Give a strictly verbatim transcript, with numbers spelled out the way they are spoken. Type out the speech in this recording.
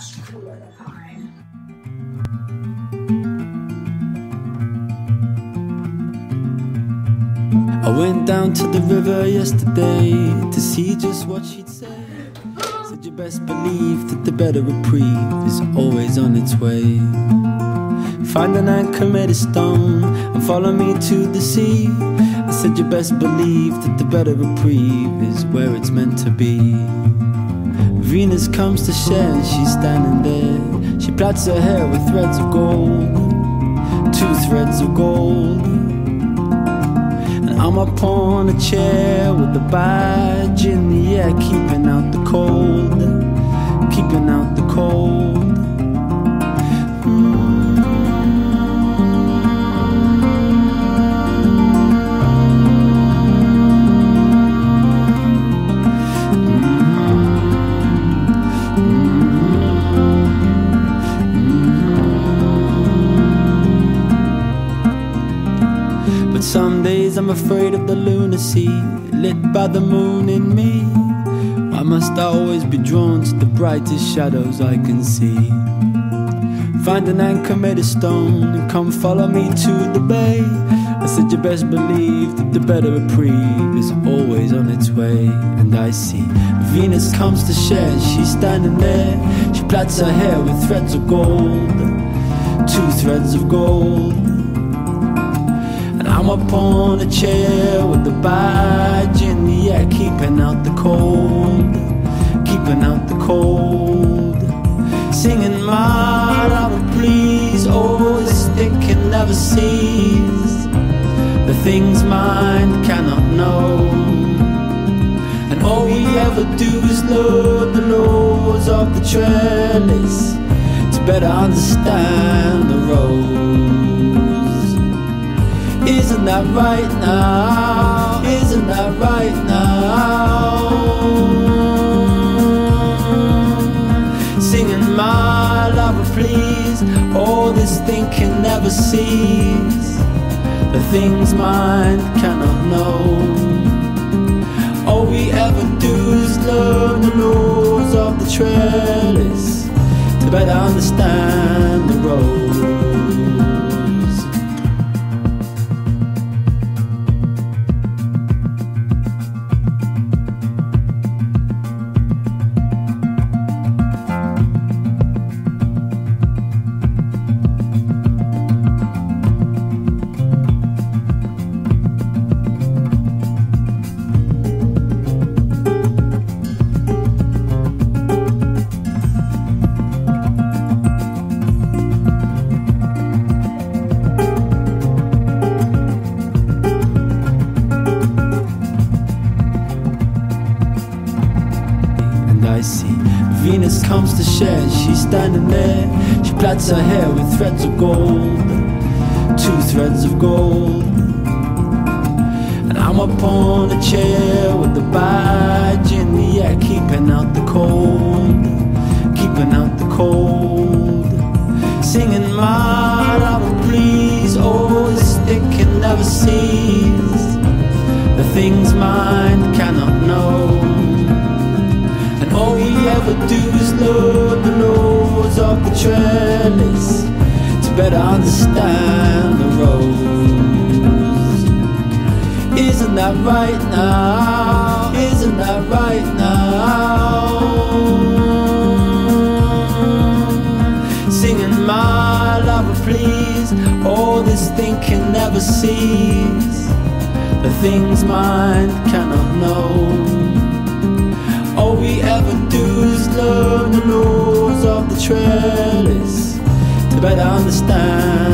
much cooler than pine. I went down to the river yesterday to see just what she'd say. Said you best believe that the better reprieve is always on its way. Find an anchor, made a stone, and follow me to the sea. I said you best believe that the better reprieve is where it's meant to be. Venus comes to share and she's standing there. She plaits her hair with threads of gold, two threads of gold. I'm upon a chair with a badge in the air, keeping out the cold, keeping out the cold. Mm. Some days I'm afraid of the lunacy lit by the moon in me. Why must I always be drawn to the brightest shadows I can see? Find an anchor, made of stone, and come follow me to the bay. I said you best believe that the better reprieve is always on its way. And I see Venus comes to share and she's standing there. She plaits her hair with threads of gold, two threads of gold. I'm upon a chair with a badge in the air, keeping out the cold, keeping out the cold. Singing my love, please, oh, this thinking never sees the things mind cannot know. And all we ever do is learn the laws of the trellis to better understand the road. Isn't that right now? Isn't that right now? Singing my lover, please. All this thinking never sees the things mind cannot know. All we ever do is learn the laws of the trellis to better understand the road. I see Venus comes to share, she's standing there. She plaits her hair with threads of gold, two threads of gold. And I'm upon a chair with a badge in the air, keeping out the cold, keeping out the cold. Singing my love, please, oh, this thinking never sees the things mind cannot know. All we ever do is learn the laws of the trellis to better understand the roads. Isn't that right now? Isn't that right now? Singing my lover, please. All this thinking never sees the things mind cannot know. All we ever do is learn the laws of the trellis to better understand